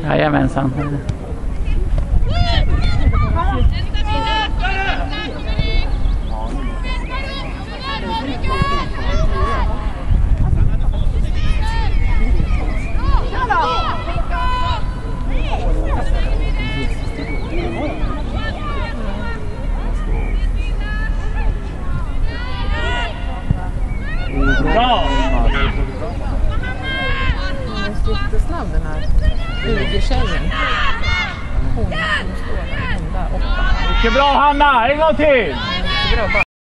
Jajamensan. Bra! Den är jättesnabb den här UG-tjejen. Hon står där, hon där, 8. Mycket bra Hanna, en gång till! Bra bara.